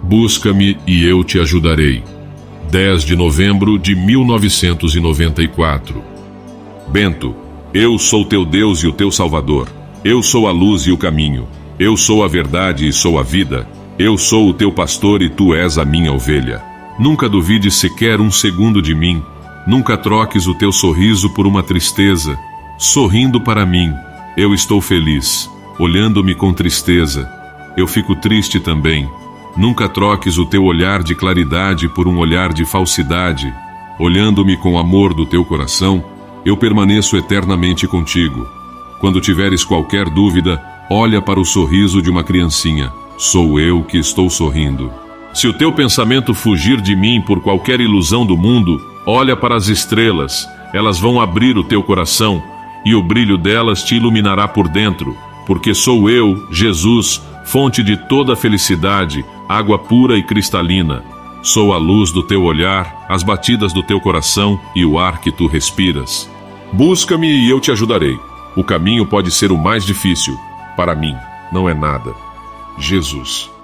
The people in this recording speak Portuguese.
Busca-me e eu te ajudarei. 10 de novembro de 1994. Bento, eu sou teu Deus e o teu Salvador. Eu sou a luz e o caminho. Eu sou a verdade e sou a vida. Eu sou o teu pastor e tu és a minha ovelha. Nunca duvides sequer um segundo de mim. Nunca troques o teu sorriso por uma tristeza. Sorrindo para mim, eu estou feliz. Olhando-me com tristeza, eu fico triste também. Nunca troques o teu olhar de claridade por um olhar de falsidade. Olhando-me com amor do teu coração, eu permaneço eternamente contigo. Quando tiveres qualquer dúvida, olha para o sorriso de uma criancinha. Sou eu que estou sorrindo. Se o teu pensamento fugir de mim por qualquer ilusão do mundo, olha para as estrelas. Elas vão abrir o teu coração e o brilho delas te iluminará por dentro, porque sou eu, Jesus, fonte de toda a felicidade, água pura e cristalina. Sou a luz do teu olhar, as batidas do teu coração e o ar que tu respiras. Busca-me e eu te ajudarei. O caminho pode ser o mais difícil. Para mim, não é nada. Jesus.